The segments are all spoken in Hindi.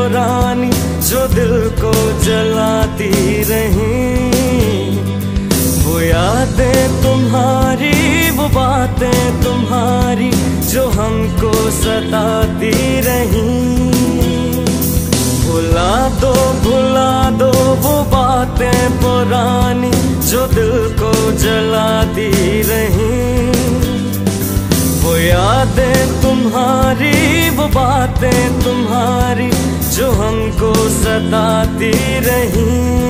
पुरानी जो दिल को जलाती रहीं। वो यादें तुम्हारी, वो बातें तुम्हारी जो हमको सताती रहीं। भुला दो वो बातें पुरानी जो दिल को जलाती रहीं। वो यादें तुम्हारी, वो बातें तुम्हारी जो हमको सताती रहीं।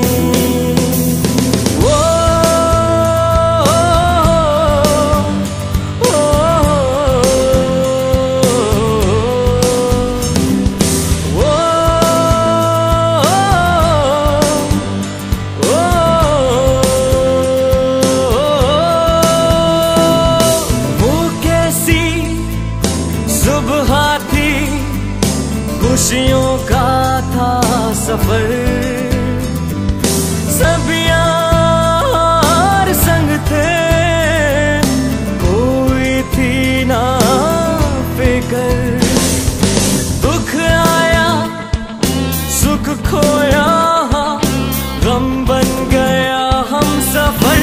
खुशियों का था सफर, सब यार संग थे, कोई थी ना फिकर। दुख आया सुख खोया, गम बन गया हम सफर।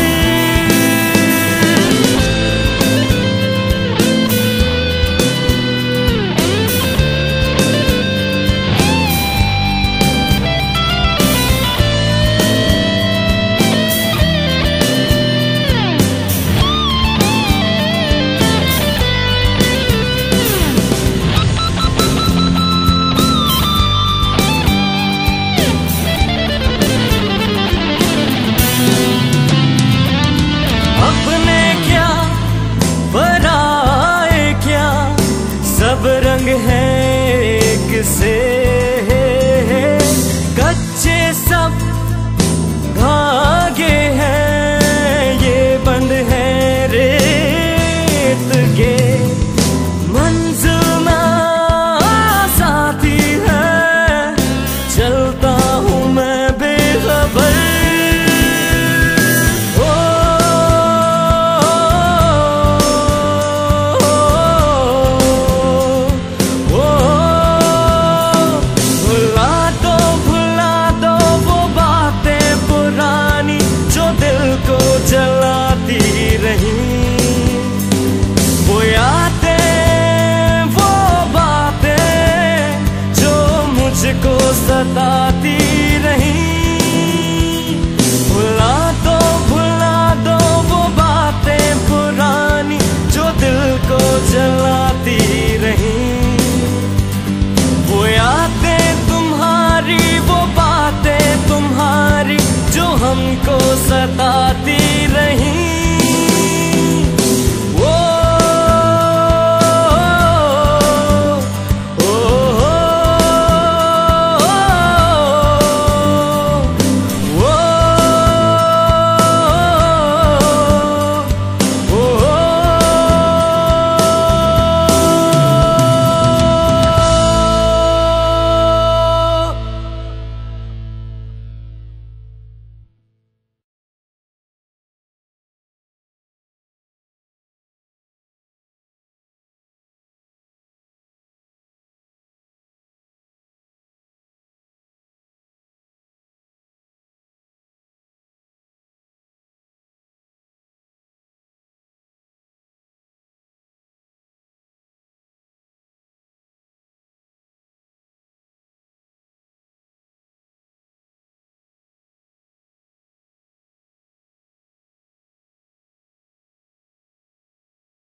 सब रंग है एक से, कच्चे सब धागे हैं, ये बंद है रेत के। मंजिल ना साथी है, चलता हूँ मैं बेखबर। जलाती रहीं वो यादें, वो बातें जो मुझको सताती रहीं। भुला दो वो बातें पुरानी जो दिल को जलाती रहीं। वो यादें तुम्हारी, वो बातें तुम्हारी जो हमको सताती